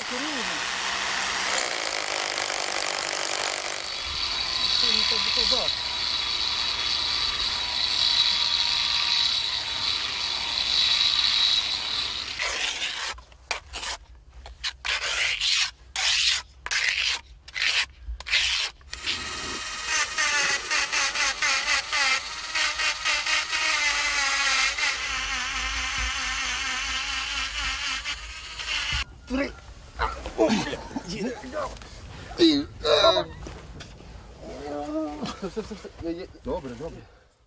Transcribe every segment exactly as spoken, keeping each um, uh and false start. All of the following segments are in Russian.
סיפורים. סיפורים טובות. Три. Добре, добре.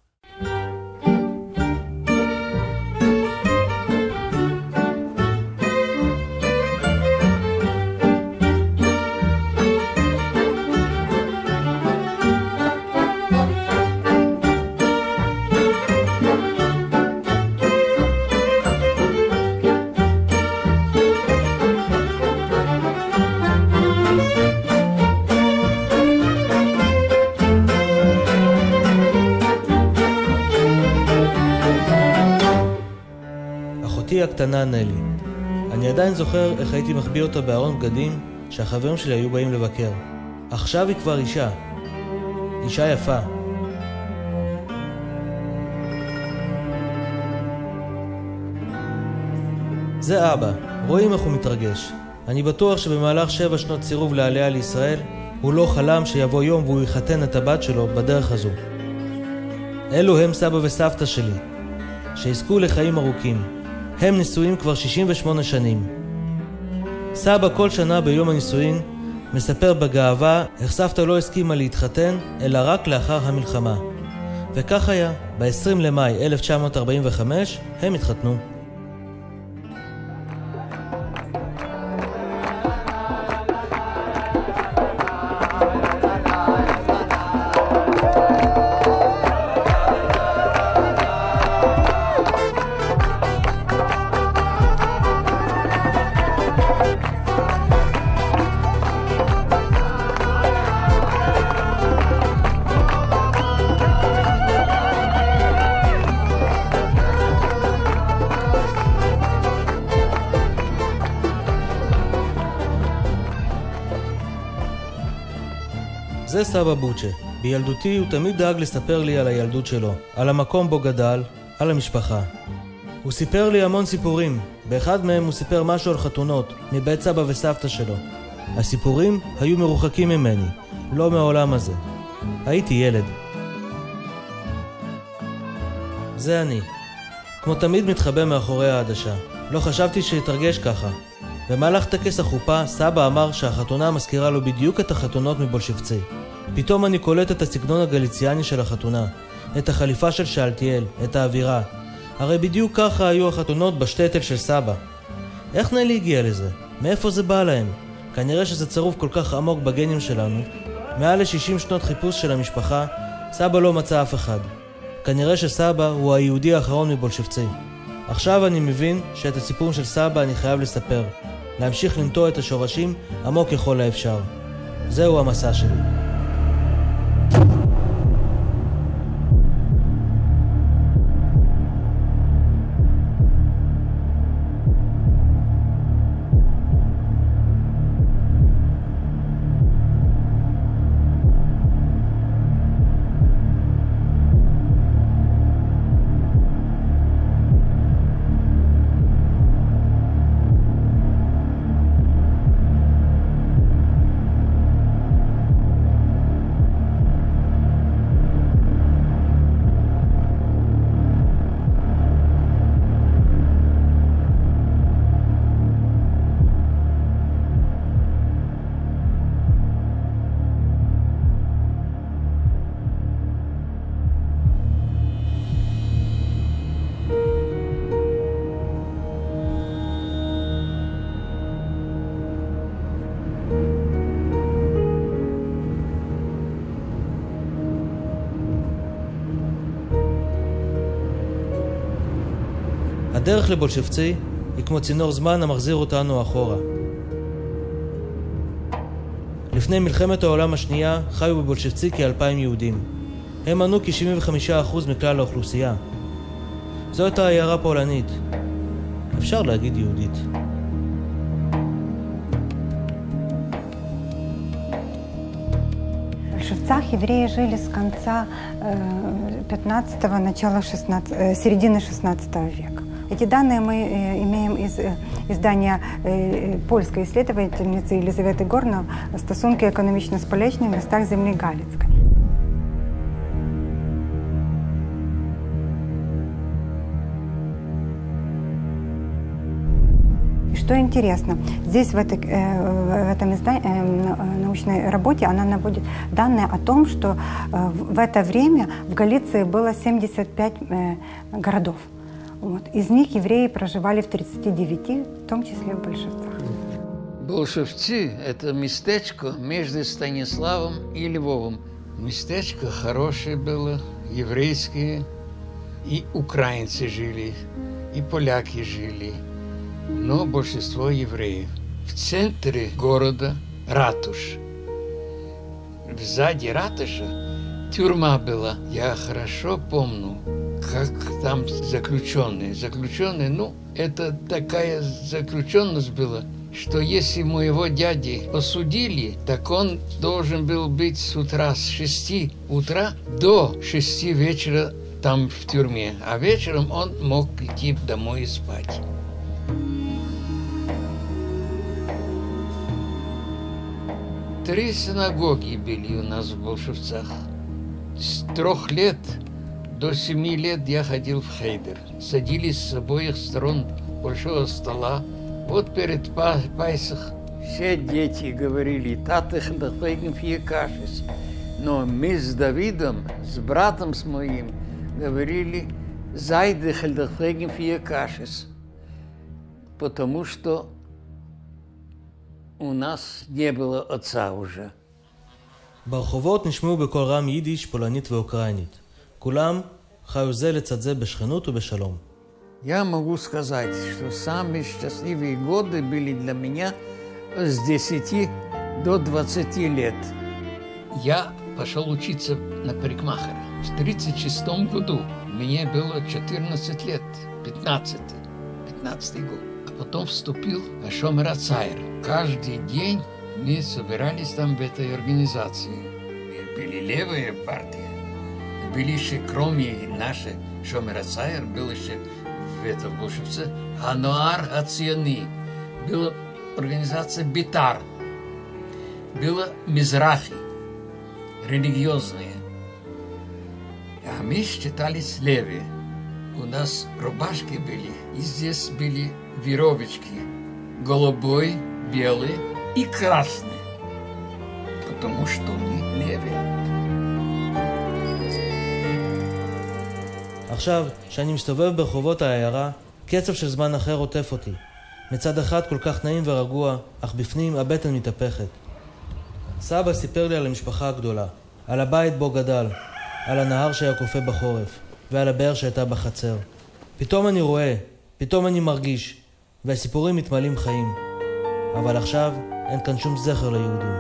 אחותי הקטנה נלי. אני עדיין זוכר איך הייתי מחביא אותה בארון בגדים שהחברים שלי היו באים לבקר. עכשיו היא כבר אישה. אישה יפה. זה אבא. רואים איך הוא מתרגש. אני בטוח שבמהלך שבע שנות סירוב לעלייה לישראל, הוא לא חלם שיבוא יום והוא יחתן את הבת שלו בדרך הזו. אלו הם סבא וסבתא שלי, שיזכו לחיים ארוכים. הם נישואים כבר שישים ושמונה שנים. סבא כל שנה ביום הנישואין מספר בגאווה איך סבתא לא הסכימה להתחתן אלא רק לאחר המלחמה. וכך היה, ב-עשרים למאי אלף תשע מאות ארבעים וחמש הם התחתנו. זה סבא בוצ'ה. בילדותי הוא תמיד דאג לספר לי על הילדות שלו, על המקום בו גדל, על המשפחה. הוא סיפר לי המון סיפורים. באחד מהם הוא סיפר משהו על חתונות, מבית סבא וסבתא שלו. הסיפורים היו מרוחקים ממני, לא מהעולם הזה. הייתי ילד. זה אני. כמו תמיד מתחבא מאחורי העדשה. לא חשבתי שיתרגש ככה. במהלך טקס החופה, סבא אמר שהחתונה מזכירה לו בדיוק את החתונות מבולשבצי. פתאום אני קולט את הסגנון הגליציאני של החתונה, את החליפה של שאלתיאל, את האווירה. הרי בדיוק ככה היו החתונות בשטטל של סבא. איך נלי הגיע לזה? מאיפה זה בא להם? כנראה שזה צירוף כל כך עמוק בגנים שלנו. מעל ל-שישים שנות חיפוש של המשפחה, סבא לא מצא אף אחד. כנראה שסבא הוא היהודי האחרון מבולשבצי. עכשיו אני מבין שאת הסיפור של סבא אני חייב לספר. להמשיך לנטוע את השורשים עמוק ככל האפשר. זהו המסע שלי. הדרך לבולשבצי היא כמו צינור זמן המחזיר אותנו אחורה. לפני מלחמת העולם השנייה חיו בבולשבצי כאלפיים יהודים. הם מנו כ-שבעים וחמישה אחוז מכלל האוכלוסייה. זו הייתה עיירה פולנית. אפשר להגיד יהודית. Блошевцах евреи жили с конца пятнадцатого, начала шестнадцатого, середины шестнадцатого века. Эти данные мы имеем из издания польской исследовательницы Елизаветы Горнов «Стосунки економічно-сполечні в містах землі Галицької». Что интересно, здесь в, этой, в этом издании, научной работе она наводит данные о том, что в это время в Галиции было семьдесят пять городов. Вот. Из них евреи проживали в тридцати девяти, в том числе в Большевцах. Большевцы – это местечко между Станиславом и Львовом. Местечко хорошее было, еврейское, и украинцы жили, и поляки жили. Но большинство евреев. В центре города ратуш. Сзади ратуша тюрьма была. Я хорошо помню, как там заключенные. Заключенные, ну, это такая заключенность была, что если моего дяди посудили, так он должен был быть с утра, с шести утра до шести вечера там в тюрьме. А вечером он мог идти домой и спать. Три синагоги были у нас в Большевцах. С трех лет до семи лет я ходил в хейдер. Садились с обоих сторон большого стола. Вот перед Пайсах все дети говорили «Татых дахвейгн фиекашис». Но мы с Давидом, с братом с моим, говорили «Зайдых дахвейгн фиекашис». Потому что у нас не было отца уже. ברחובות נשמעו בקול רם יידיש, פולנית ואוקראינית. כולם חיו זה לצד זה בשכנות ובשלום. Я могу сказать, что самые счастливые годы были для меня с десяти до двадцати лет. Я пошел учиться на парикмахера. В тридцать шестом году мне было четырнадцать лет, пятнадцать, пятнадцатый год. Потом вступил в Шомер ха-Цаир. Каждый день мы собирались там в этой организации. Были левые партии. Были еще, кроме нашей Шомер ха-Цаир, был еще в этом Большевце Хануар Ха-Циони. Была организация Битар. Была Мизрахи. Религиозные. А мы считались левые. У нас рубашки были, и здесь были веровочки. Голубой, белый и красный. Потому что мы левые. עכשיו, כשאני מסתובב ברחובות העיירה, קצב של זמן אחר עוטף אותי. מצד אחד כל כך נעים ורגוע, אך בפנים הבטן מתהפכת. סבא סיפר לי על המשפחה הגדולה, על הבית בו גדל, על הנהר שהיה קופא בחורף, ועל הבאר שהייתה בחצר. פתאום אני רואה, פתאום אני מרגיש, והסיפורים מתמלאים חיים. אבל עכשיו אין כאן שום זכר ליהודים.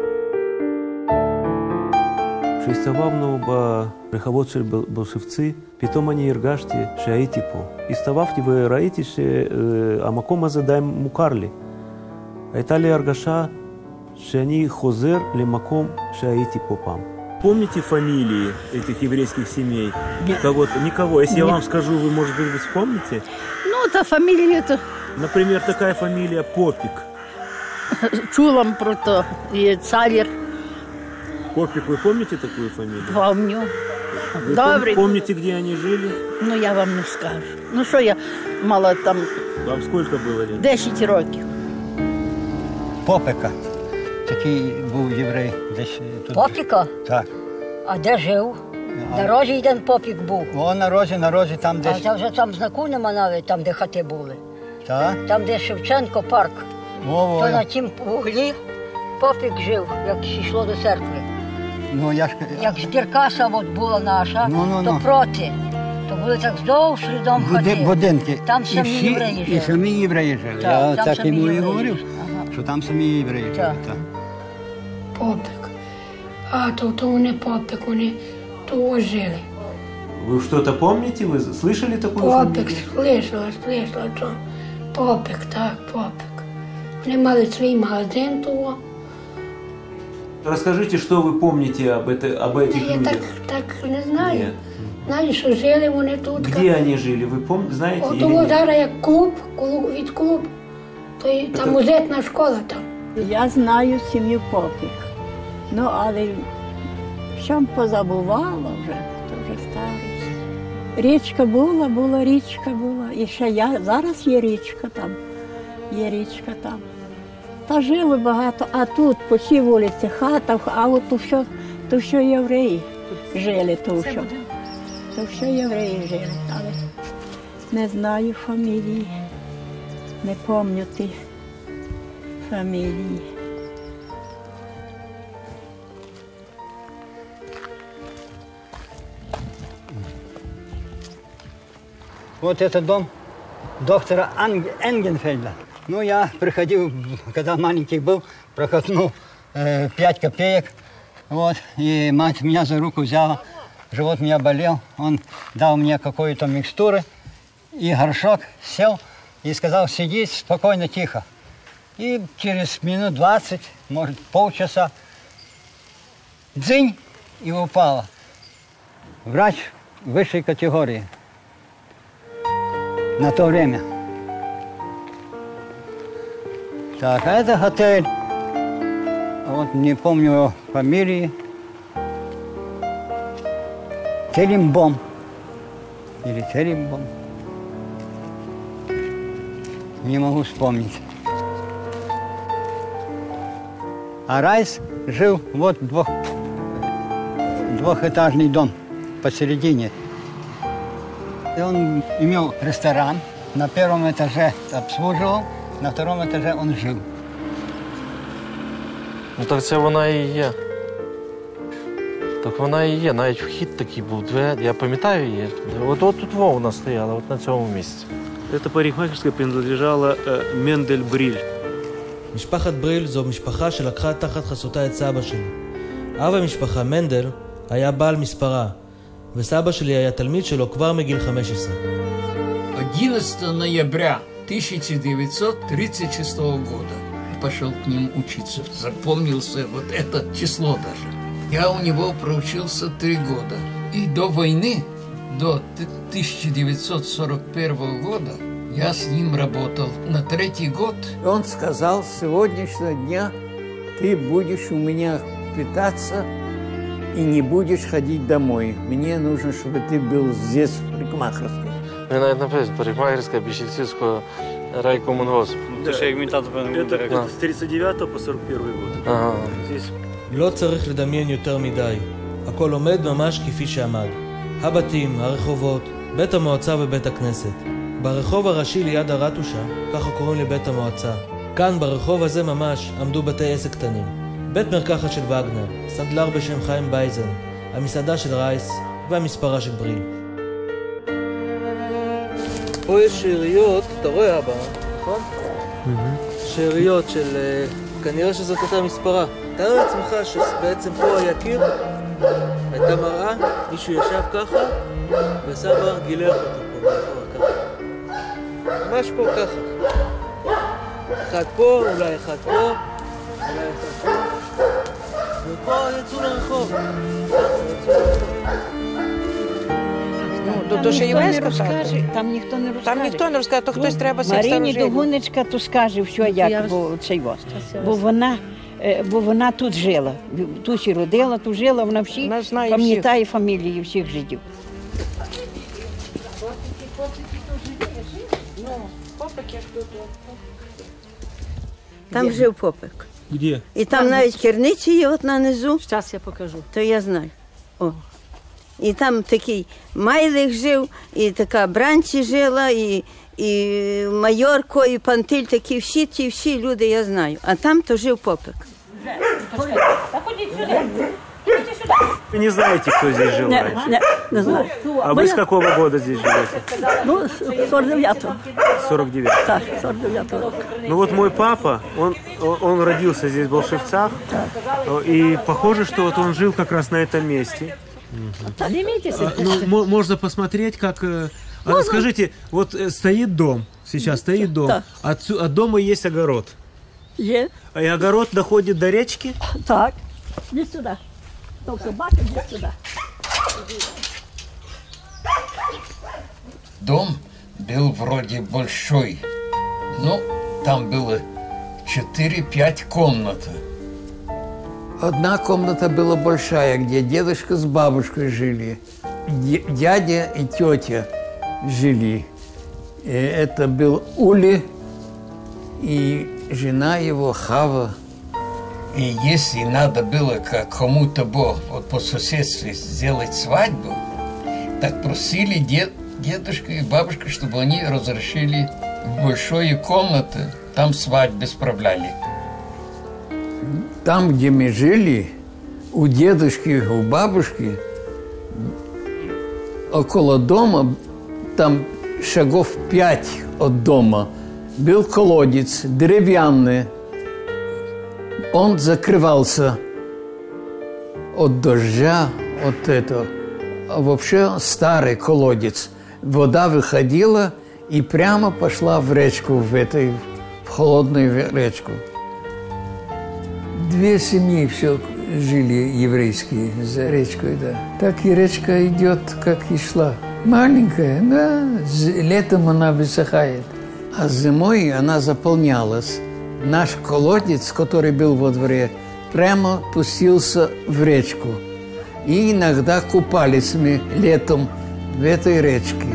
כשהסתובבנו ברחובות של בולשבצי, פתאום אני הרגשתי שהייתי פה. הסתובבתי וראיתי שהמקום הזה די מוכר לי. הייתה לי הרגשה שאני חוזר למקום שהייתי פה פעם. Помните фамилии этих еврейских семей? Кого-то? Никого. Если я вам скажу, вы, может быть, вы вспомните? Ну, это фамилия-то... Например, такая фамилия Попик. Чула про то. И Царер. Попик, вы помните такую фамилию? Помню. Вы Добрый. Помните, где они жили? Ну, я вам не скажу. Ну, що я мала там... Вам сколько было лет? десять років. Попика. Такий був єврей. Десь тут. Попіка? Так. А де жив? На рожі один попік був. О, на розі, на розі, там А десь. це вже там знаку нема навіть, там де хати були. Так? Там, де Шевченко парк. О, То о, на тім углі попік жив, як йшло до церкви. ну, я ж... Як збіркаса от була наша, Ну, ну, то ну. проти. То були так здовж рядом Буди- хати. Будинки. Там І самі всі- євреї І жили. самі євреї жили. Так, Я там так самі йому і євреї. говорив, Ага. що там самі євреї жили. Так. Так. Попик. А, то, то вони попик, вони то жили. Вы что-то помните? Вы слышали такую Попик, фамилию? слышала, слышала, що попик, так, попик. Вони мали свій магазин того. Расскажите, что вы помните об, это, об этих Я людях? так, так не знаю. Нет. Знаю, що жили вони тут. Где они жили? Вы помните, знаете? От или того нет? зараз як клуб, коло- від клубу, то й там музична школа там. Я знаю сім'ю Попік. Ну, але що позабувала вже, то вже старість. Річка була, була річка була. І ще я, зараз є річка там. Є річка там. Та жили багато, а тут по цій вулиці хата, а от то що, то що євреї жили, то що. То що євреї жили, але не знаю фамілії, не пам'ятаю ті фамілії. Вот это дом доктора Анг... Энгенфельда. Ну, я приходил, когда маленький был, прокатнул э, пять копеек. Вот, и мать меня за руку взяла. Живот у меня болел. Он дал мне какую-то микстуру. И горшок сел и сказал, сиди спокойно, тихо. И через минут двадцать, может, полчаса, дзынь, и упала. Врач высшей категории. На то время. Так, а это отель. Вот не помню его фамилии. Телимбом. Или Телимбом. Не могу вспомнить. А Райс жил вот двух, двухэтажный дом посередине. И он имел ресторан, на первом этаже обслуживал, на втором этаже он жил. Ну так це вона і є. Так вона і є, навіть вхід такий був, двері, я пам'ятаю її. От, от тут вона стояла, от на цьому місці. Эта парикмахерская принадлежала э, Мендель Бриль. משפחת בריל זו משפחה שלקחה תחת חסותה את סבא שלי. אב המשפחה, מנדל, היה בעל מספרה, וסבא שלי היה תלמיד שלו כבר מגיל חמש עשרה. одиннадцатого ноября тысяча девятьсот тридцать шестого года пошел к ним учиться. Запомнился вот это число даже. Я у него проучился три года. И до войны, до тысяча девятьсот сорок первого года, я с ним работал. На третий год он сказал, с сегодняшнего дня ты будешь у меня питаться и не будешь ходить домой. Мне нужно, чтобы ты был здесь, в парикмахерской. Він навіть написано, парикмахерська Бішівцівського райкомунгоспу. Это с тридцать девятого по сорок первый год. Ага. Здесь... לא צריך לדמיין יותר מדי. הכל עומד ממש כפי שעמד. הבתים, הרחובות, בית המועצה ובית הכנסת. ברחוב הראשי ליד הרטושה, ככה קוראים לבית המועצה. כאן ברחוב הזה ממש עמדו בתי עסק קטנים. בית מרקחת של וגנר, סנדלר בשם חיים בייזן, המסעדה של רייס והמספרה של בריל. פה יש שאריות, אתה רואה אבא, נכון? שאריות של... כנראה שזאת הייתה מספרה. תאר לעצמך שבעצם פה היה קיר, הייתה מראה, מישהו ישב ככה, וסבא גילח אותו פה מאחורה ככה. ממש פה ככה. אחד פה, אולי אחד פה, אולי אחד פה, ופה יצאו לרחוב. То, то що єврейська розкаже, там ніхто не розкаже. Там ніхто не розкаже, то хтось треба всіх Марині старожив. Дугунечка то скаже, що як, бо цей вас. Бо вона, бо вона тут жила. Тут і родила, тут жила, вона всі пам'ятає фамілії всіх жидів. Там жив Попик. Где? І там навіть керниці є от на низу. Зараз я покажу. То я знаю. О. І там такий Майлик жив, і така Бранці жила, і, і Майорко, і Пантиль, такі всі ті всі люди я знаю. А там то жив Попик. Вы не знаете, кто здесь жил Не, раньше? не, не знаю. А вы с какого года здесь живете? Ну, з сорок дев'ятого. сорок девятого. Так, сорок дев'ятого. Ну вот мой папа, он, он, он родился здесь, в Болшевцах, и похоже, что вот он жил как раз на этом месте. А, ну, можно посмотреть, как... А, скажите, вот стоит дом, сейчас стоит дом, да. от, от дома есть огород. Є. И огород доходит до речки? Так. Иди сюда. Только собака, иди сюда. Дом был вроде большой, но там было четыре-пять комнат. Одна комната была большая, где дедушка с бабушкой жили, дядя и тетя жили. И это был Ули и жена его Хава. И если надо было кому-то вот по соседству сделать свадьбу, так просили дед, дедушка и бабушка, чтобы они разрешили в большую комнату, там свадьбы справляли. Там, где мы жили, у дедушки, у бабушки, около дома, там шагов пять от дома, был колодец деревянный. Он закрывался от дождя, от этого. А вообще старый колодец. Вода выходила и прямо пошла в речку, в этой в холодную речку. Две семьи все жили еврейские за речкой, да. Так и речка идет, как и шла. Маленькая, да, летом она высыхает, а зимой она заполнялась. Наш колодец, который был во дворе, прямо пустился в речку. И иногда купались мы летом в этой речке.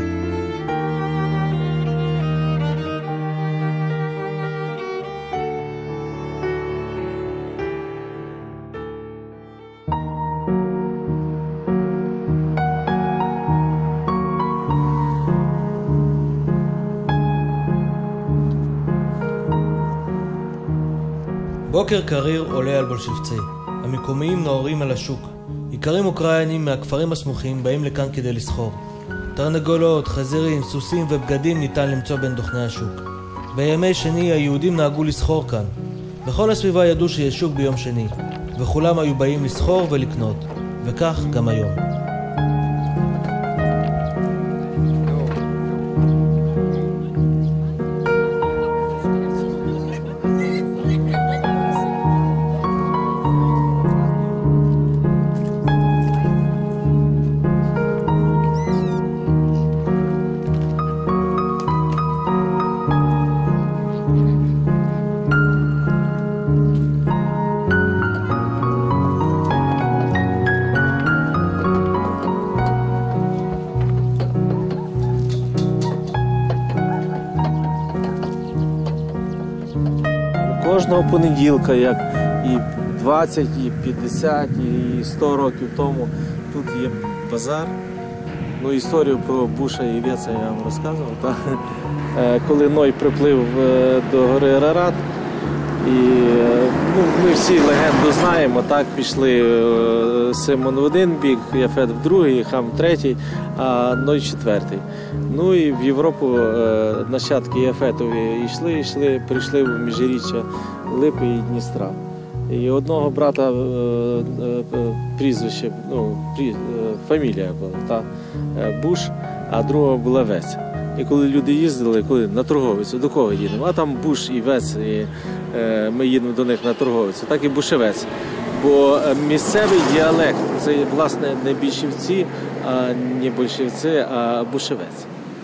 בוקר קריר עולה על בולשבצי. המקומיים נוערים על השוק. איכרים אוקראינים מהכפרים הסמוכים באים לכאן כדי לסחור. תרנגולות, חזירים, סוסים ובגדים ניתן למצוא בין דוכני השוק. בימי שני היהודים נהגו לסחור כאן. בכל הסביבה ידעו שיש שוק ביום שני, וכולם היו באים לסחור ולקנות. וכך גם היום. Кожного понеділка, як і двадцять, і п'ятдесят, і сто років тому, тут є базар. Ну, історію про Буша і Веца я вам розказував. Так? Коли Ной приплив до гори Арарат, і ну, ми всі легенду знаємо, так, пішли Симон в один бік, Яфет в другий, Хам в третій, а Ной четвертий. Ну і в Європу нащадки Яфетові йшли, йшли, прийшли в міжріччя Липи і Дністра. І одного брата прізвище, ну, фамілія була, та, Буш, а другого була Вець. І коли люди їздили, коли на торговицю, до кого їдемо? А там Буш і Вець, і е, ми їдемо до них на торговицю, так і Бушевець. Бо місцевий діалект – це, власне, не більшівці, а не большівці, а Бушевець.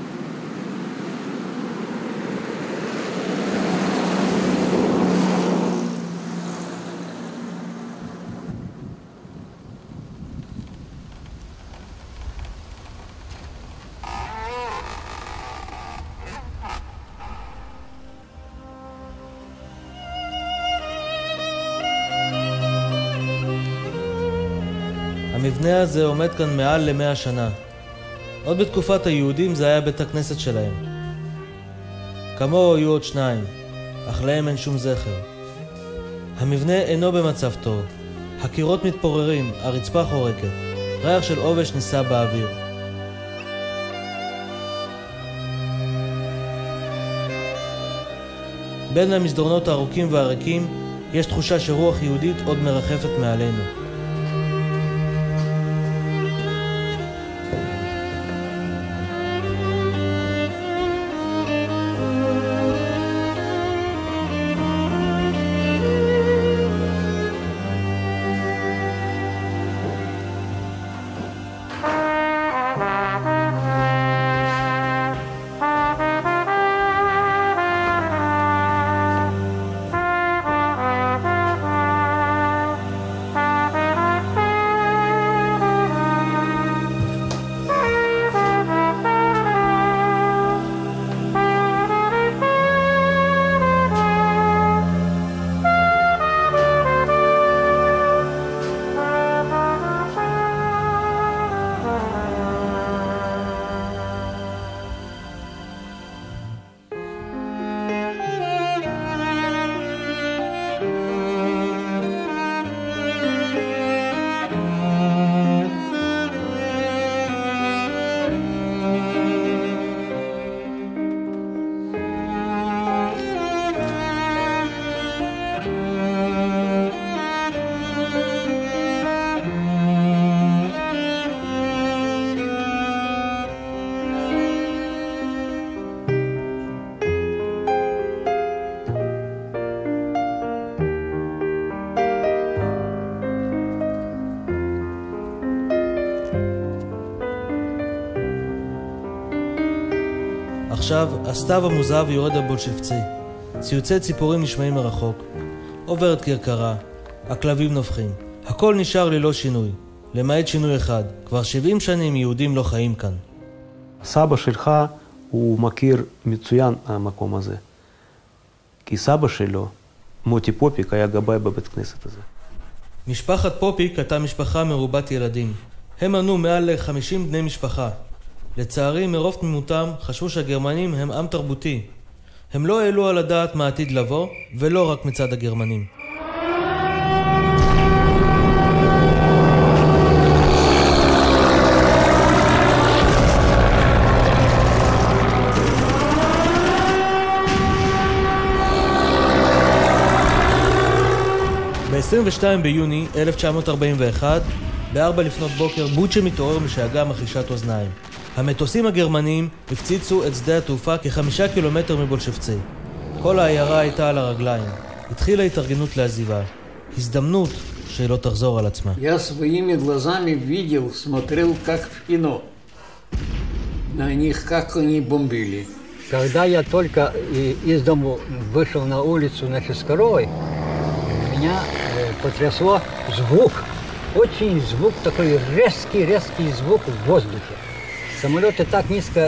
המבנה הזה עומד כאן מעל למאה שנה. עוד בתקופת היהודים זה היה בית הכנסת שלהם. כמוהו היו עוד שניים, אך להם אין שום זכר. המבנה אינו במצב טוב. הקירות מתפוררים, הרצפה חורקת. ריח של עובש נישא באוויר. בין המסדרונות הארוכים והריקים יש תחושה שרוח יהודית עוד מרחפת מעלינו. עכשיו הסתיו המוזב יורד הבולשבצי. ציוצי ציפורים נשמעים מרחוק. עוברת כרכרה, הכלבים נובחים. הכל נשאר ללא שינוי, למעט שינוי אחד. כבר שבעים שנים יהודים לא חיים כאן. סבא שלך הוא מכיר מצוין המקום הזה. כי סבא שלו, מוטי פופיק, היה גבאי בבית כנסת הזה. משפחת פופיק הייתה משפחה מרובת ילדים. הם מנו מעל ל-חמישים בני משפחה. לצערי, מרוב תמימותם חשבו שהגרמנים הם עם תרבותי. הם לא העלו על הדעת מה עתיד לבוא, ולא רק מצד הגרמנים. ב-עשרים ושניים ביוני אלף תשע מאות ארבעים ואחת, בארבע לפנות בוקר, בוצ'ה מתעורר משאגה מחישת אוזניים. המטוסים הגרמניים הפציצו את שדה התעופה כחמישה קילומטר מבולשבצי. כל העיירה הייתה על הרגליים. התחילה התארגנות לעזיבה. הזדמנות שלא תחזור על עצמה. Я своими глазами видел, смотрел, как в кино. На них, как они бомбили. Когда я только из дома вышел на улицу на Ческоровой, меня потрясло звук. Очень звук, такой резкий-резкий звук в воздухе. Самолеты так низко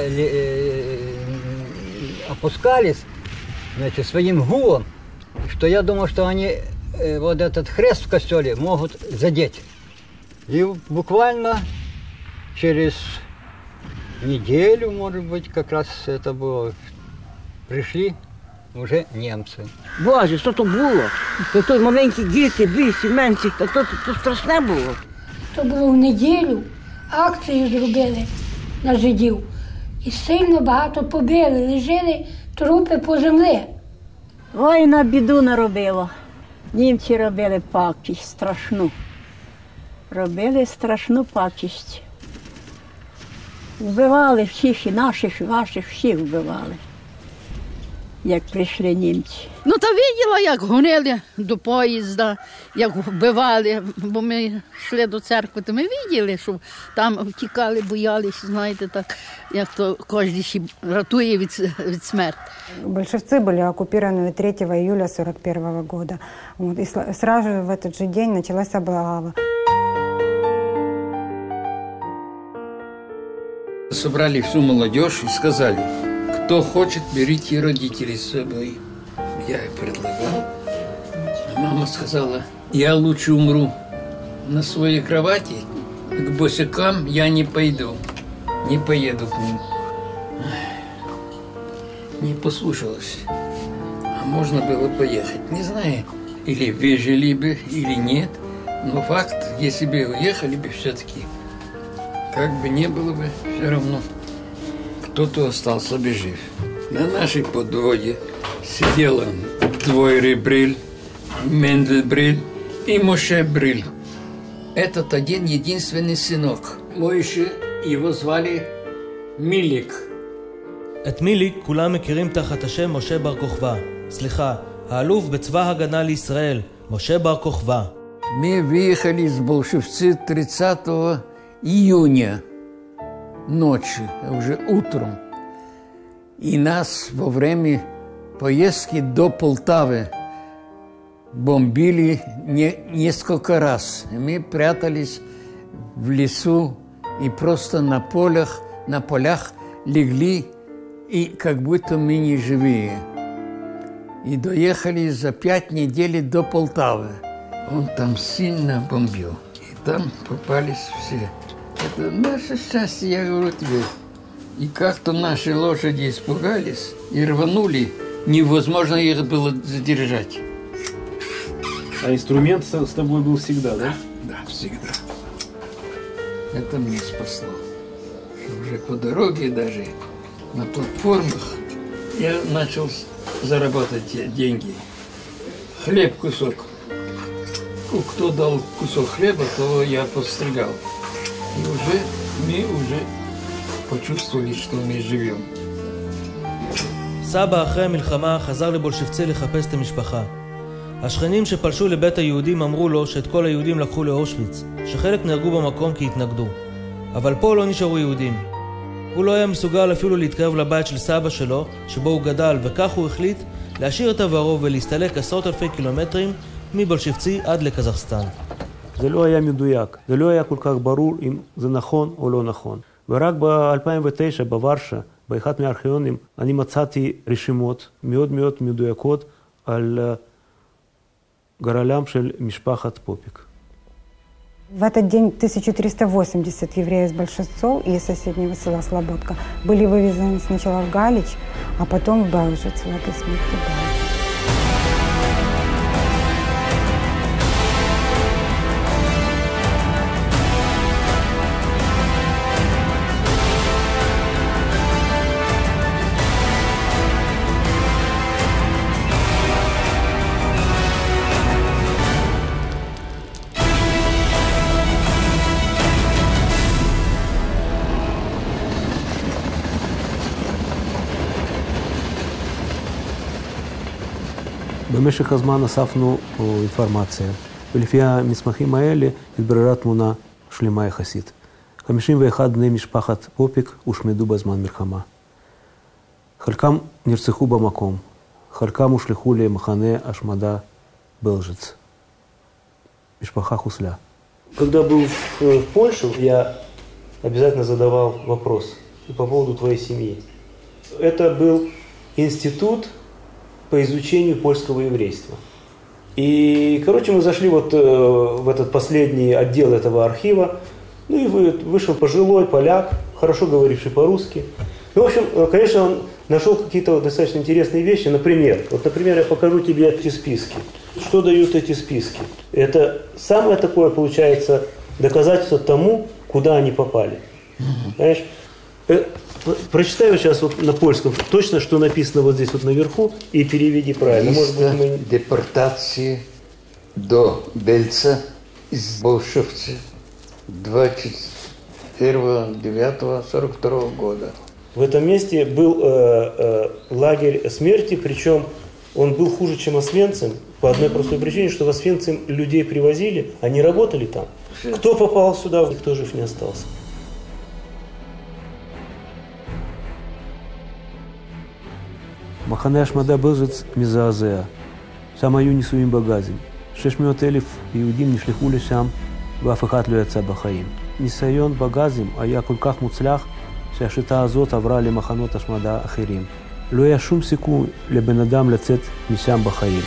опускались, значит, своим гулом, что я думал, что они вот этот хрест в костеле могут задеть. И буквально через неделю, может быть, как раз это было, пришли уже немцы. Боже, що то було? То той маленькі діти, більші, менші, то, то, то страшне було. То було в неділю, акцію зробили на жидів. І сильно багато побили, лежали трупи по землі. Ой, на біду наробило. Німці робили пакість страшну. Робили страшну пакість. Вбивали всіх, і наших, і ваших, всіх вбивали, як прийшли німці. Ну, та виділа, як гонили до поїзда, як вбивали, бо ми йшли до церкви, то ми виділи, що там втікали, боялися, знаєте, так, як то кожен ще рятує від, від смерті. Большевцы были оккупированы третьего июля сорок первого года. Вот, и сразу в этот же день началась облава. Собрали всю молодежь и сказали, кто хочет, берите родителей с собой. Я и предлагал. Мама сказала, я лучше умру на своей кровати, к босикам я не пойду, не поеду к ним. Не послушалась. А можно было поехать. Не знаю, или выжили бы, или нет. Но факт, если бы уехали бы все-таки, как бы не было бы, все равно кто-то остался бы жив. На нашей подводе сидела двое Бриль, Мендель Бриль и Моше Бриль. Этот один единственный сынок. Мойши, его звали Милик. את מיליק כולם מכירים תחת השם משה בר כוכבא. סליחה, האלוף בצבא הגנה לישראל, משה בר כוכבא. Мы выехали из Болшевцы тридцатого июня ночью, уже утром. И нас во время поездки до Полтавы бомбили не, несколько раз. Мы прятались в лесу и просто на полях, на полях легли, и как будто мы не живые. И доехали за пять недель до Полтавы. Он там сильно бомбил. И там попались все. Это наше счастье, я говорю тебе. И как-то наши лошади испугались и рванули. Невозможно их было задержать. А инструмент с тобой был всегда, да? Да, всегда. Это меня спасло. Уже по дороге даже, на платформах, я начал зарабатывать деньги. Хлеб кусок. Кто дал кусок хлеба, то я подстригал. И уже мы уже почувствовали, что мы живем. סבא אחרי המלחמה חזר לבולשבצי לחפש את המשפחה. השכנים שפלשו לבית היהודים אמרו לו שאת כל היהודים לקחו לאושוויץ, שחלק נהרגו במקום כי התנגדו. אבל פה לא נשארו יהודים. הוא לא היה מסוגל אפילו להתקרב לבית של סבא שלו, שבו הוא גדל, וכך הוא החליט להשאיר את עברו ולהסתלק עשרות אלפי קילומטרים מבולשיבצי עד לקזחסטן. זה לא היה מדויק, זה לא היה כל כך ברור אם זה נכון או לא נכון. ורק ב-אלפיים ותשע בוורשה, באחד מהארכיונים, אני מצאתי רשימות מאוד מאוד מדויקות על גורלם של משפחת פופיק. В этот день тысяча триста восемьдесят евреев из Большевцов и из соседнего села Слободка были вывезены сначала в Галич, а потом в Белжец, в лагерь смерти Белжец. במשך הזמן אספנו אינפורמציה, ולפי המסמכים האלה התבררה תמונה שלמה יחסית. חמישים ואחד בני משפחת פופיק הושמדו בזמן מלחמה. חלקם נרצחו במקום, חלקם הושלכו למחנה השמדה Белжец. משפחה חוסלה. Когда был в Польше, я обязательно задавал вопрос по поводу твоей семьи. Это был институт по изучению польского еврейства. И, короче, мы зашли вот э, в этот последний отдел этого архива, ну и вы, вышел пожилой поляк, хорошо говоривший по-русски. Ну, в общем, конечно, он нашел какие-то вот достаточно интересные вещи. Например, вот, например, я покажу тебе эти списки. Что дают эти списки? Это самое такое, получается, доказательство тому, куда они попали. Понимаешь? Прочитай вот сейчас вот на польском точно, что написано вот здесь вот наверху, и переведи правильно. Листа Может быть, мы... депортации до Бельца из Болшевца двадцать первого девятого сорок второго года. В этом месте был э, э, лагерь смерти, причем он был хуже, чем Освенцим, по одной простой причине, что в Освенцим людей привозили, они работали там. Кто попал сюда, никто жив не остался. מחנה השמדה בלז'ץ מזעזע. שם היו ניסויים בגזים. שש מאות אלף יהודים נשלחו לשם ואף אחד לא יצא בחיים. ניסיון בגזים היה כל כך מוצלח שהשיטה הזאת עברה למחנות השמדה אחרים. לא היה שום סיכוי לבן אדם לצאת משם בחיים.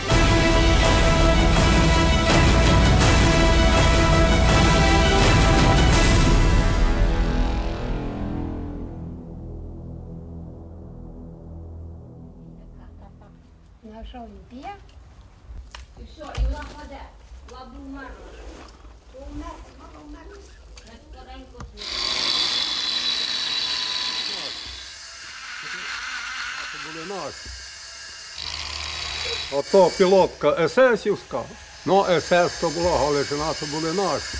Ото пілотка есесівська, ну ес-ес то була Галичина, то були наші.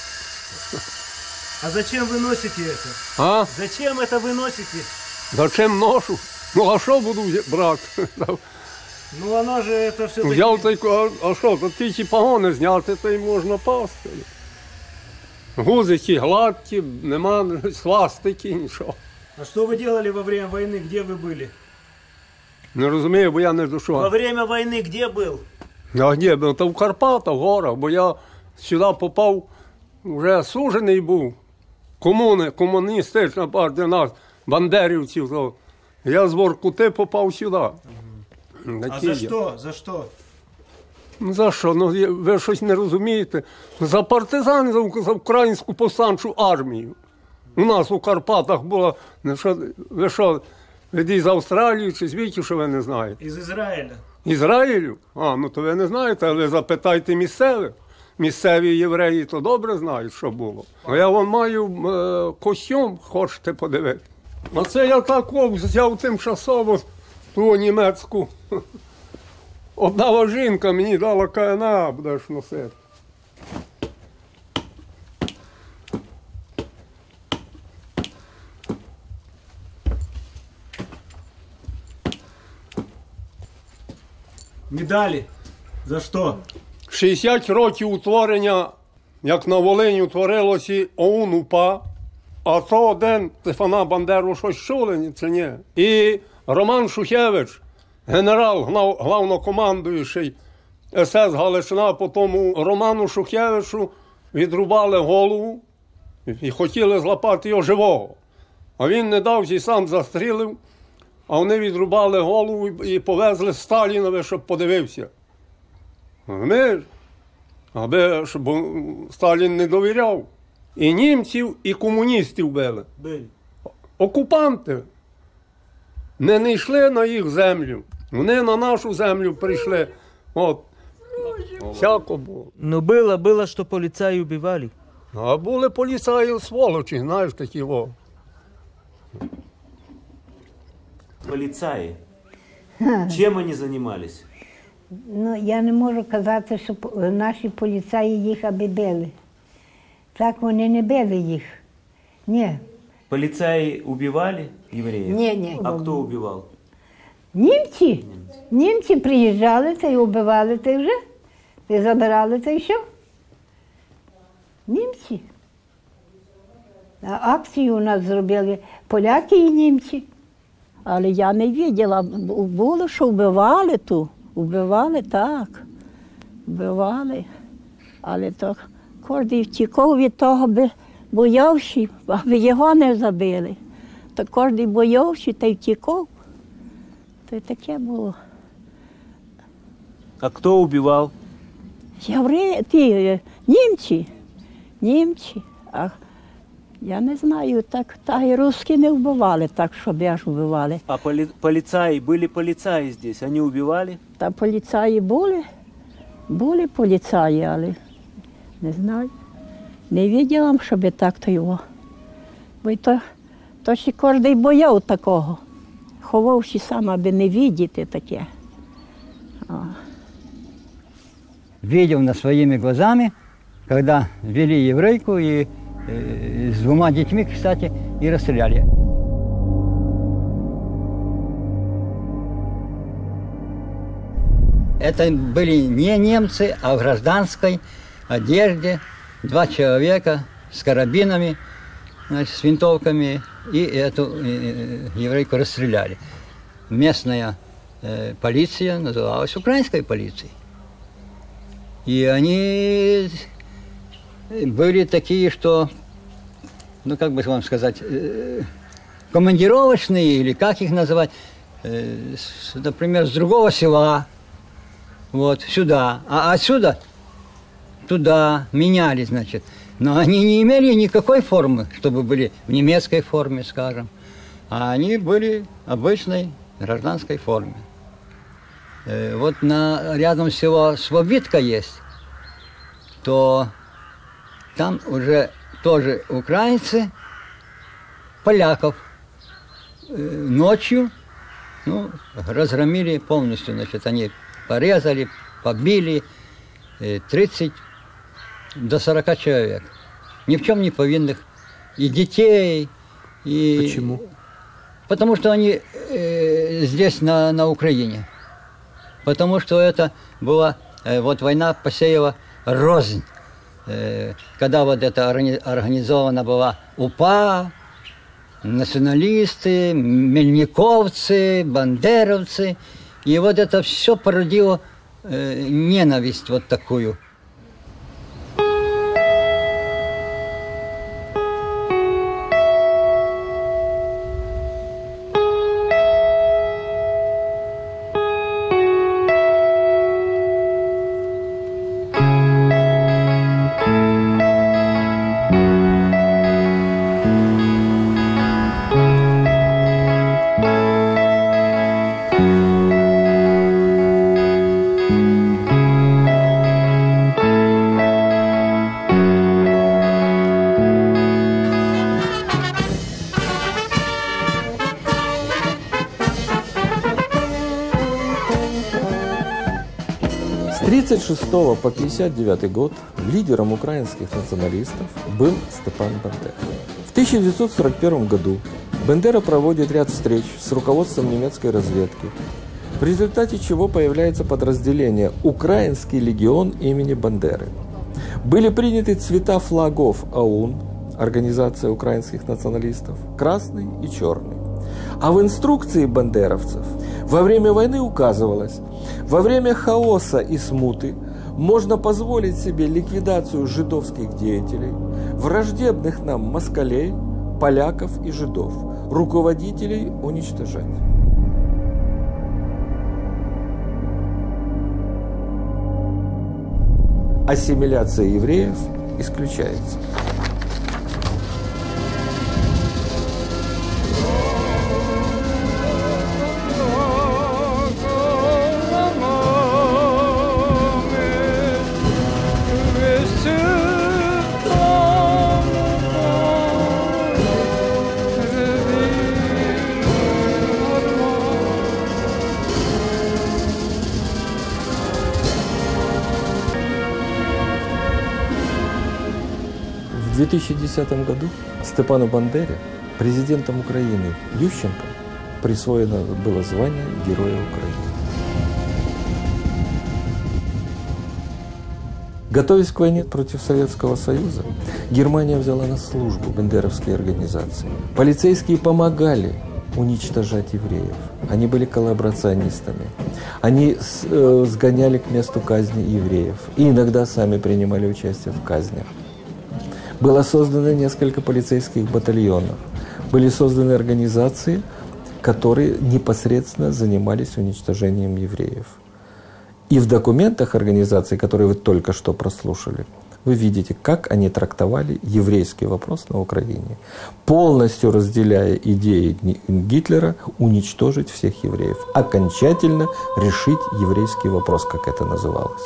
А зачем вы носите это? А? Зачем это вы носите? Зачем ношу? Ну а що буду брати? Ну оно же это все... Взяв таку, а що, то ті ці погони зняти, то й можна пасти. Гузики гладкі, нема свастики, нічого. А что вы делали во время войны? Где вы были? Не розумію, бо я не до чого. Во время войны где был? А де був? Та в Карпатах, в горах, бо я сюди попав, вже сужений був. Комуни, комуністична партія нас, бандерівців. То. Я з Воркути попав сюди. А за що? За що? За що? Ну, ви щось не розумієте. За партизан, за, за українську повстанчу армію. У нас у Карпатах було, ви що, ви з Австралії чи звідки, що ви не знаєте? Із Ізраїля. Ізраїлю? А, ну то ви не знаєте, але запитайте місцевих. Місцеві євреї то добре знають, що було. А я вон маю е, костюм, хочете подивити. А це я так взяв тимчасово ту німецьку. Одна жінка мені дала, каже, на, будеш носити. Медалі? За що? шістдесят років утворення, як на Волині утворилося ОУН-УПА, А то один Стефана Бандеру щось чули, чи ні? І Роман Шухевич, генерал, главнокомандуючий ес ес Галичина, по тому Роману Шухевичу відрубали голову і хотіли злапати його живого. А він не дав, і сам застрілив, а вони відрубали голову і повезли Сталінове, щоб подивився. Розумієш? Аби, щоб Сталін не довіряв. І німців, і комуністів били. Окупанти не, не йшли на їх землю. Вони на нашу землю прийшли. От. Всяко було. Ну было, было, что полицаи убивали. А були поліцаї сволочі, знаєш, такі во. Полицаи. Чем они занимались? Ну, я не можу казати, що наші поліцаї їх аби били. Так вони не били їх. Ні. Полицаи убивали евреев? Ні, ні. А кто убивал? Німці. Німці приїжджали та й убивали, та й вже. Та й забирали, та й що. Німці. А акцію у нас зробили поляки і німці. Але я не бачила, було, що вбивали ту. Вбивали, так. Вбивали. Але то кожен втікав від того, би боявся, аби його не забили. То кожен боявся та й втікав. То й таке було. А кто убивал? Євреї, ті, німці. Німці. А я не знаю, так, та і русські не вбивали так, щоб аж вбивали. А поли полицаи, были полицаи здесь, они убивали? Та поліцаї були, були поліцаї, але не знаю. Не бачила, щоб так то його. Бо то, то ще кожен бояв такого. Ховався сам, аби не бачити таке. О. Видел на своими глазами, когда вели еврейку и э, с двумя детьми, кстати, и расстреляли. Это были не немцы, а в гражданской одежде. Два человека с карабинами, значит, с винтовками. И эту э, еврейку расстреляли. Местная э, полиция называлась украинской полицией. И они были такие, что, ну как бы вам сказать, э, командировочные, или как их называть, э, с, например, с другого села, вот, сюда, а отсюда туда меняли, значит. Но они не имели никакой формы, чтобы были в немецкой форме, скажем, а они были в обычной гражданской форме. Э, вот на, рядом село Свобидка есть, то там уже тоже украинцы, поляков, э, ночью, ну, разгромили полностью, значит, они порезали, побили э, тридцать до сорока человек, ни в чем не повинных, и детей, и... Почему? Потому что они э, здесь, на, на Украине. Потому что это была, э, вот война посеяла рознь. Э, когда вот это организована была УПА, националисты, мельниковцы, бандеровцы, и вот это все породило э, ненависть вот такую. С тридцать шестого по пятьдесят девятый год лидером украинских националистов был Степан Бандера. В тысяча девятьсот сорок первом году Бандера проводит ряд встреч с руководством немецкой разведки, в результате чего появляется подразделение «Украинский легион имени Бандеры». Были приняты цвета флагов ОУН, Организация украинских националистов, красный и черный. А в инструкции бандеровцев во время войны указывалось, во время хаоса и смуты можно позволить себе ликвидацию жидовских деятелей, враждебных нам москалей, поляков и жидов, руководителей уничтожать. Ассимиляция евреев исключается. В две тысячи десятом году Степану Бандере, президентом Украины Ющенко, присвоено было звание Героя Украины. Готовясь к войне против Советского Союза, Германия взяла на службу бандеровские организации. Полицейские помогали уничтожать евреев. Они были коллаборационистами. Они э, сгоняли к месту казни евреев. И иногда сами принимали участие в казнях. Было создано несколько полицейских батальонов. Были созданы организации, которые непосредственно занимались уничтожением евреев. И в документах организаций, которые вы только что прослушали, вы видите, как они трактовали еврейский вопрос на Украине, полностью разделяя идеи Гитлера уничтожить всех евреев, окончательно решить еврейский вопрос, как это называлось.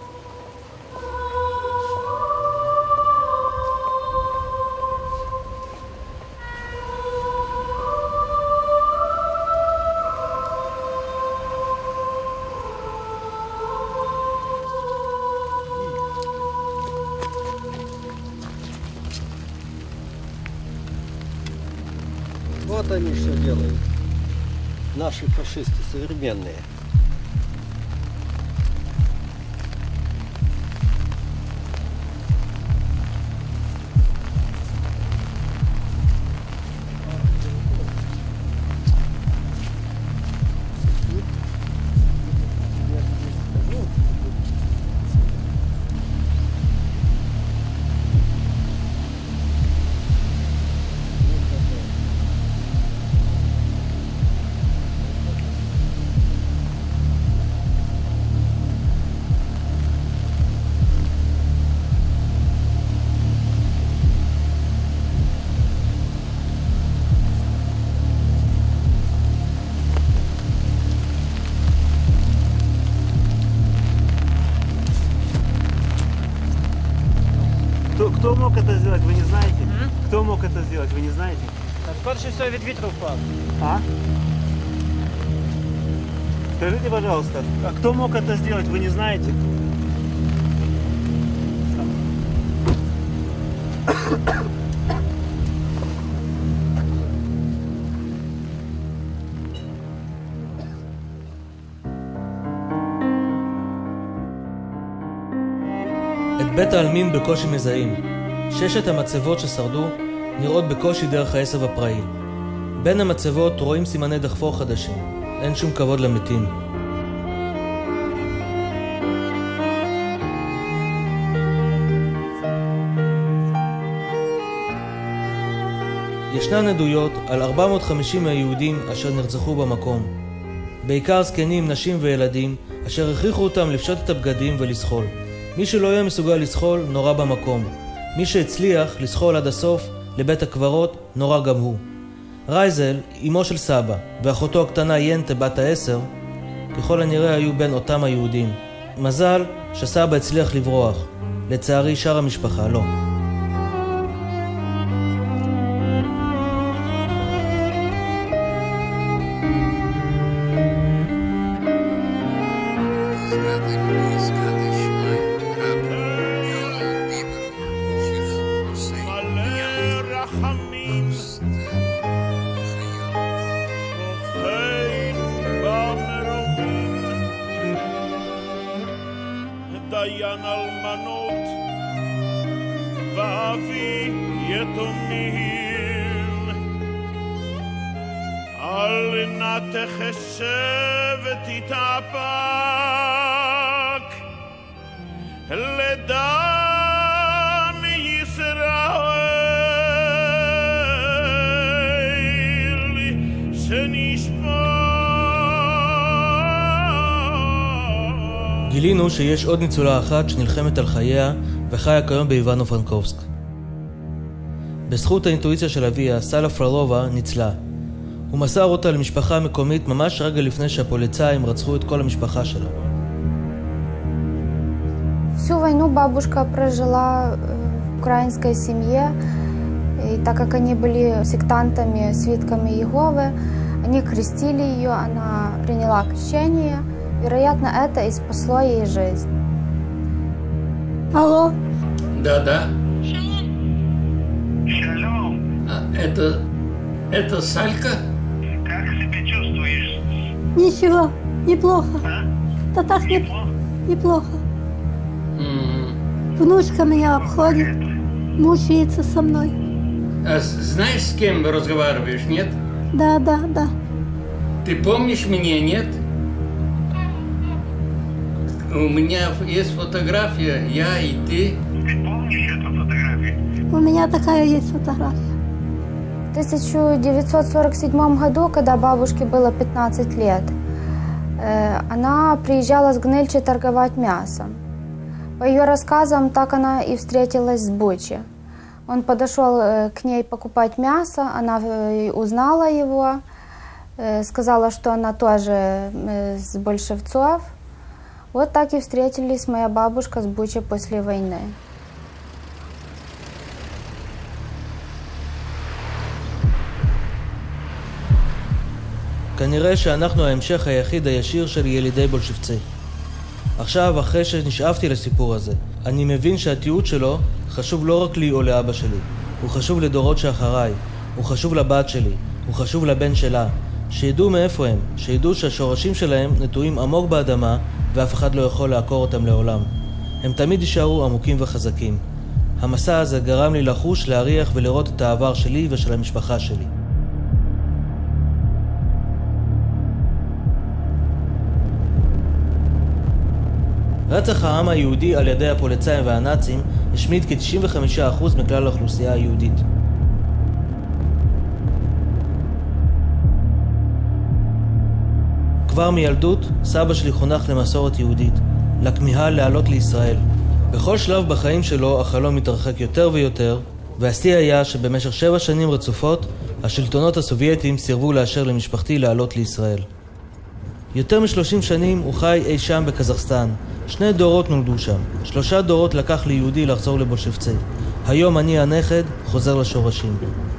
Вот они что делают, наши фашисты современные. Кто мог это сделать, вы не знаете? М? Кто мог это сделать, вы не знаете? Скорше всього від вітру впав. А? Скажите, пожалуйста, а кто мог это сделать, вы не знаете? את בית העלמין בקושי מזהים. ששת המצבות ששרדו נראות בקושי דרך העשב הפראי. בין המצבות רואים סימני דחפור חדשים. אין שום כבוד למתים. ישנן עדויות על ארבע מאות וחמישים מהיהודים אשר נרצחו במקום. בעיקר זקנים, נשים וילדים, אשר הכריחו אותם לפשוט את הבגדים ולסחול. מי שלא היה מסוגל לסחול, נורא במקום. מי שהצליח לסחול עד הסוף, לבית הקברות, נורא גם הוא. רייזל, אמו של סבא, ואחותו הקטנה ינטה בת העשר, ככל הנראה היו בין אותם היהודים. מזל שסבא הצליח לברוח. לצערי שאר המשפחה לא. דיין אלמנות ואבי יתומים, אל נא תחשב ותתאפק לדם ישראל שנשפט. גילינו שיש עוד ניצולה אחת שנלחמת על חייה וחיה כיום באיוונו פרנקובסק. בזכות האינטואיציה של אביה, סאלה פרלובה ניצלה. הוא מסר אותה למשפחה מקומית ממש רגע לפני שהפוליצאים רצחו את כל המשפחה שלה. Всю войну бабушка прожила в украинской семье, и так как они были сектантами, свидками Иеговы, они крестили ее, она приняла крещение. Вероятно, это и спасло ей жизнь. Алло? Да-да. Шалом. А, это... это Салька? Как себя чувствуешь? Ничего, неплохо. А? Да так не... неплохо. Mm. Внучка меня обходит, мучается со мной. А знаешь, с кем разговариваешь, нет? Да, да, да. Ты помнишь меня, нет? У меня есть фотография, я и ты. Ты помнишь эту фотографию? У меня такая есть фотография. В тысяча девятьсот сорок седьмом году, когда бабушке было пятнадцать лет, она приезжала с Гнильчи торговать мясом. По ее рассказам, так она и встретилась с Бучи. Он подошел к ней покупать мясо, она узнала его, сказала, что она тоже с большевцов. Вот так и встретились моя бабушка с Бучей после войны. כנראה שאנחנו ההמשך היחיד הישיר של ילידי בולשבצי. עכשיו, אחרי שנשאפתי לסיפור הזה, אני מבין שהתיעוד שלו חשוב לא רק לי או לאבא שלי. הוא חשוב לדורות שאחריי, הוא חשוב לבת שלי, הוא חשוב לבן שלה. שידעו מאיפה הם, שידעו שהשורשים שלהם נטועים עמוק באדמה ואף אחד לא יכול לעקור אותם לעולם. הם תמיד יישארו עמוקים וחזקים. המסע הזה גרם לי לחוש, להריח ולראות את העבר שלי ושל המשפחה שלי. רצח העם היהודי על ידי הפוליצאים והנאצים השמיד כ-תשעים וחמישה אחוז מכלל האוכלוסייה היהודית. כבר מילדות סבא שלי חונך למסורת יהודית, לכמיהה לעלות לישראל. בכל שלב בחיים שלו החלום מתרחק יותר ויותר, והשיא היה שבמשך שבע שנים רצופות השלטונות הסובייטים סירבו לאשר למשפחתי לעלות לישראל. יותר משלושים שנים הוא חי אי שם בקזחסטן. שני דורות נולדו שם. שלושה דורות לקח ליהודי לחזור לבולשבצי. היום אני הנכד חוזר לשורשים.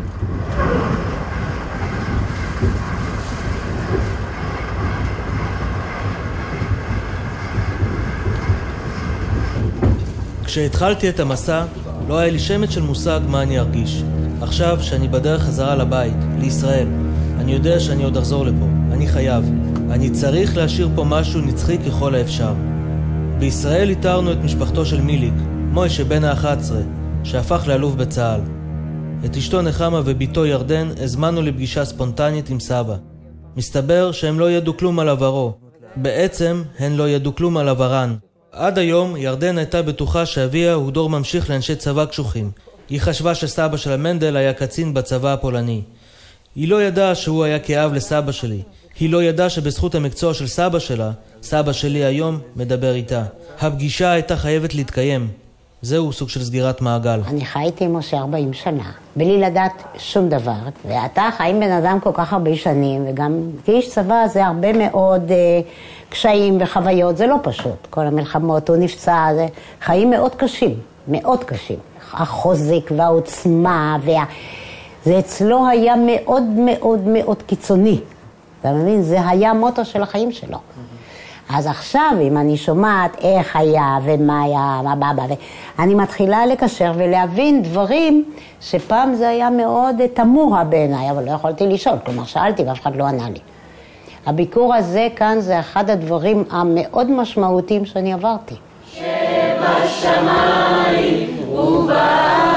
כשהתחלתי את המסע, לא היה לי שמץ של מושג מה אני ארגיש. עכשיו שאני בדרך חזרה לבית, לישראל, אני יודע שאני עוד אחזור לפה. אני חייב. אני צריך להשאיר פה משהו נצחי ככל האפשר. בישראל איתרנו את משפחתו של מיליק, מוישה בן ה-אחת עשרה, שהפך לאלוף בצה"ל. את אשתו נחמה וביתו ירדן הזמנו לפגישה ספונטנית עם סבא. מסתבר שהם לא ידעו כלום על עברו. בעצם הן לא ידעו כלום על עברן. עד היום ירדן הייתה בטוחה שאביה הוא דור ממשיך לאנשי צבא קשוחים. היא חשבה שסבא של המנדל היה קצין בצבא הפולני. היא לא ידעה שהוא היה כאב לסבא שלי. היא לא ידעה שבזכות המקצוע של סבא שלה, סבא שלי היום מדבר איתה. הפגישה הייתה חייבת להתקיים. זהו סוג של סגירת מעגל. אני חייתי עם משה ארבעים שנה, בלי לדעת שום דבר. ואתה חי עם בן אדם כל כך הרבה שנים, וגם כאיש צבא זה הרבה מאוד אה, קשיים וחוויות, זה לא פשוט. כל המלחמות, הוא נפצע, זה חיים מאוד קשים, מאוד קשים. החוזק והעוצמה, וה... זה אצלו היה מאוד מאוד מאוד קיצוני. אתה מבין? זה היה המוטו של החיים שלו. אז עכשיו, אם אני שומעת איך היה ומה היה, מה בא, אני מתחילה לקשר ולהבין דברים שפעם זה היה מאוד תמוה בעיניי, אבל לא יכולתי לשאול. כלומר, שאלתי ואף אחד לא ענה לי. הביקור הזה כאן זה אחד הדברים המאוד משמעותיים שאני עברתי. שבשמיים ובארץ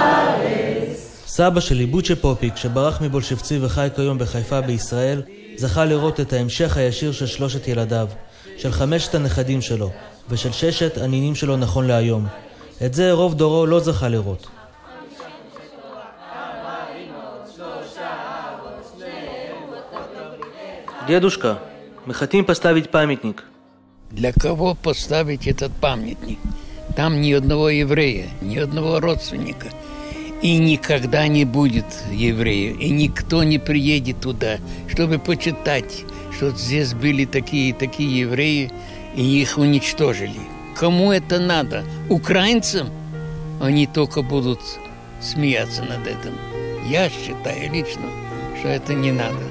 סבא שלי, בוצ'ה פופיק, שברח מבולשבצי וחי כיום בחיפה בישראל, זכה לראות את ההמשך הישיר של שלושת ילדיו, של חמשת הנכדים שלו, ושל ששת הנינים שלו נכון להיום. את זה רוב דורו לא זכה לראות. Дедушка, мы хотим поставить памятник. Для кого поставить этот памятник? Там ни одного еврея, ни одного родственника. И никогда не будет евреев. И никто не приедет туда, чтобы почитать, что здесь были такие такие евреи, и их уничтожили. Кому это надо? Украинцам? Они только будут смеяться над этим. Я считаю лично, что это не надо.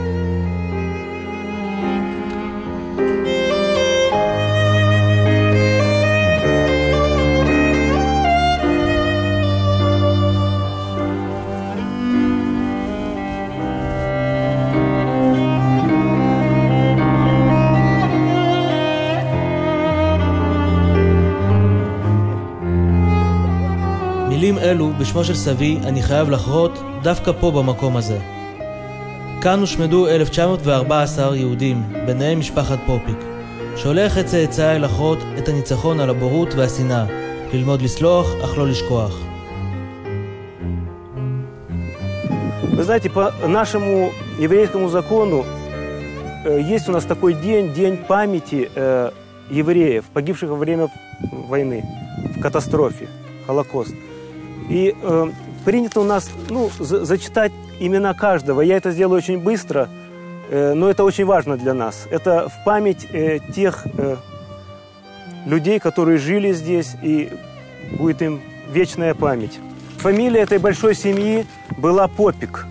מילים אלו בשמו של סבי אני חייב לחרות דווקא פה במקום הזה. כאן הושמדו אלף תשע מאות וארבע עשרה יהודים, ביניהם משפחת פופיק, שהולך את צאצאי לחרות את הניצחון על הבורות והשנאה, ללמוד לסלוח אך לא לשכוח. Вы знаете, по нашему еврейскому закону есть у нас такой день, день памяти евреев, погибших во время войны, в катастрофе, Холокост. И э, принято у нас ну, за, зачитать имена каждого. Я это сделаю очень быстро, э, но это очень важно для нас. Это в память э, тех э, людей, которые жили здесь, и будет им вечная память. Фамилия этой большой семьи была Попик.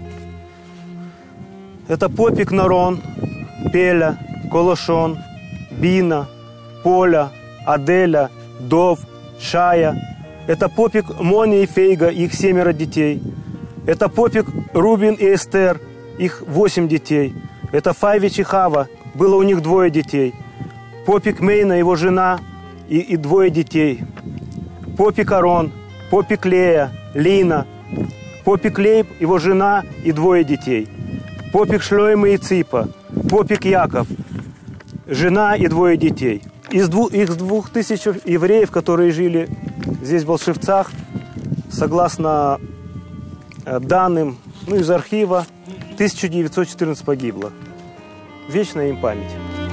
Это Попик Нарон, Пеля, Колошон, Бина, Поля, Аделя, Дов, Шая. Это Попик Мони и Фейга, их семеро детей. Это Попик Рубин и Эстер, их восемь детей. Это Файвич и Хава, было у них двое детей. Попик Мейна, его жена и, и двое детей. Попик Арон, Попик Лея, Лина. Попик Лейб, его жена и двое детей. Попик Шлойма и Ципа. Попик Яков, жена и двое детей. Из двух, из двух тысяч евреев, которые жили здесь, в Болшевцах, согласно данным ну, из архива, тысяча девятьсот четырнадцать погибло. Вечная им память.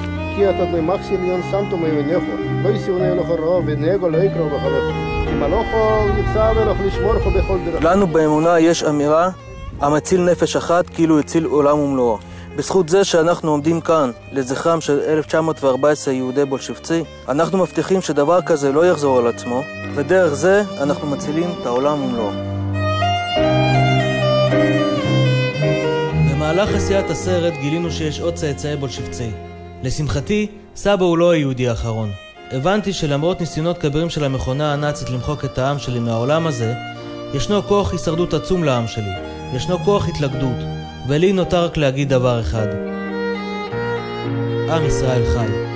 לנו באמונה יש אמירה, המציל נפש אחת כאילו הציל עולם ומלואו. בזכות זה שאנחנו עומדים כאן לזכרם של אלף תשע מאות וארבע עשרה יהודי בולשבצי, אנחנו מבטיחים שדבר כזה לא יחזור על עצמו, ודרך זה אנחנו מצילים את העולם ומלואו. במהלך עשיית הסרט גילינו שיש עוד צאצאי בולשבצי. לשמחתי, סבא הוא לא היהודי האחרון. הבנתי שלמרות ניסיונות כבירים של המכונה הנאצית למחוק את העם שלי מהעולם הזה, ישנו כוח הישרדות עצום לעם שלי. ישנו כוח התלכדות. ולי נותר רק להגיד דבר אחד. עם ישראל חי.